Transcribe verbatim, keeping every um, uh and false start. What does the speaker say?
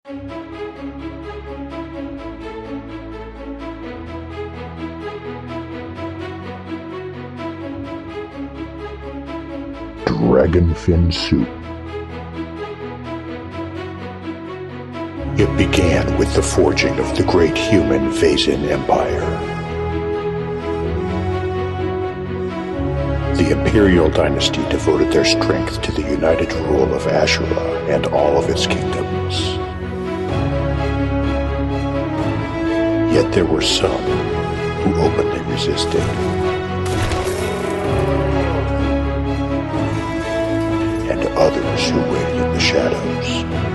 Dragonfin Soup. It began with the forging of the great human Vaesen Empire. The Imperial dynasty devoted their strength to the united rule of Ashura and all of its kingdoms. Yet there were some who openly resisted. And others who waited in the shadows.